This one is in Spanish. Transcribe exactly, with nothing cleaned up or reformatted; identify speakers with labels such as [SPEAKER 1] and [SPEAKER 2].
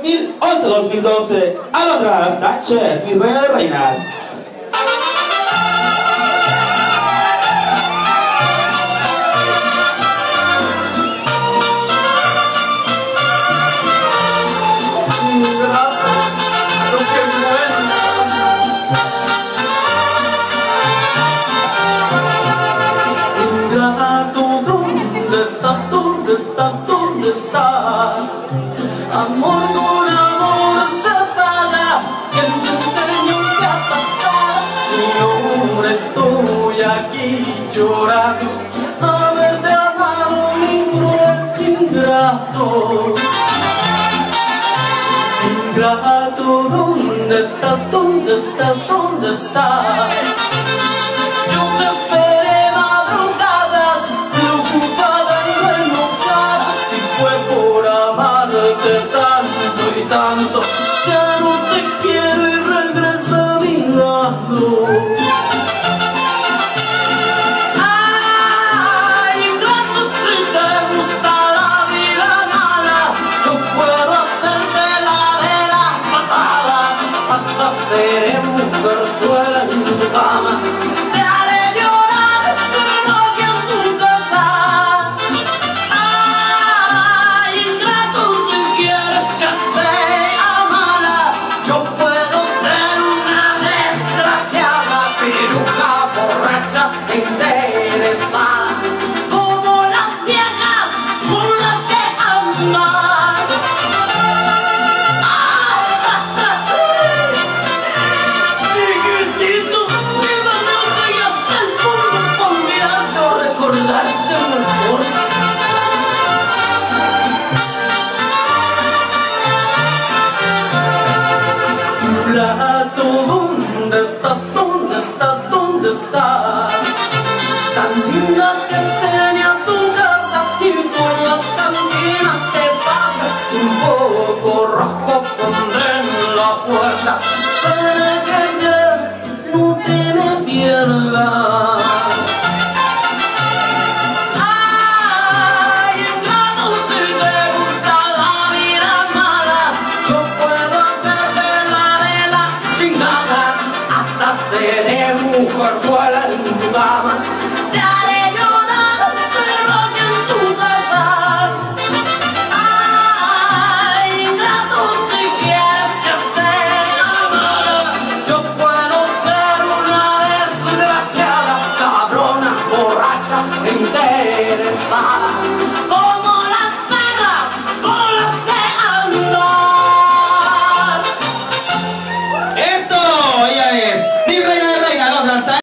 [SPEAKER 1] mil once dos mil doce, Alondra Sánchez, mi reina de reinas.
[SPEAKER 2] Amor con amor se paga. ¿Quién te enseñó que a patadas? Señor, estoy aquí llorando, haberte amado mi cruel ingrato. Ingrato, ¿dónde estás? ¿Dónde estás? ¿Dónde estás? Yo te esperé madrugadas, preocupada y enojada. Si fue por amarte tanto y tanto, ya no te quiero y regresa a mi lado. Ay, ingrato, si te gusta la vida mala, yo puedo hacerte la de la patada. Hasta seré mujer suela en tu cama. Te haré llorar, pero que en tu casa. Ay, ingrato, si quieres que sea mala, yo puedo ser una desgraciada, piruja, borracha, interesada, como las viejas con las que andas. Chiquitito, si me y hasta el fondo con mirarte o recordarte mejor. Ingrato, ¿dónde estás? ¿Dónde estás? ¿Dónde estás? Tan linda que tenía tu casa y tú en las cantinas te pasas. Un poco rojo pondré en la puerta para que ya no te me pierdas.